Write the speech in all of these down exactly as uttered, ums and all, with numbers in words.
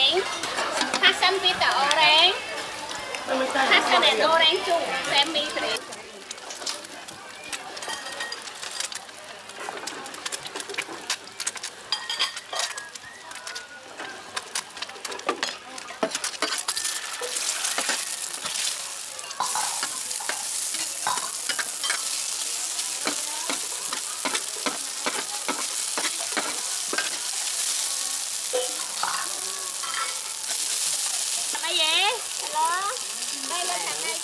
orange. Passion with the orange. Passion and orange too. Send me please. Đây vậy? Hello. Đây lên thằng đây.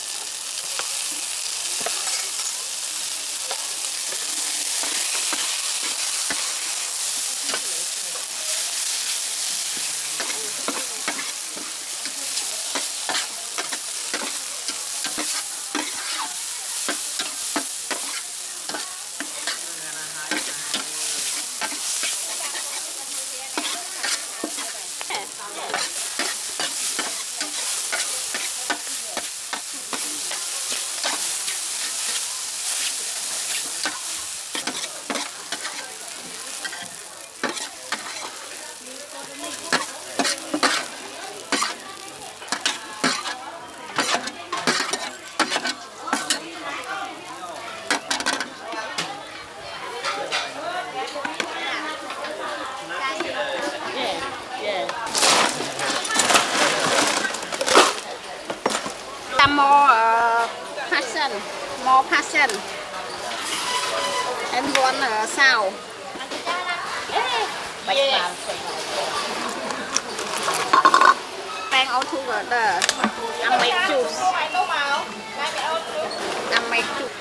Some more uh, passion, more passion, and one uh, sao. Bang all together. I make juice. I make juice.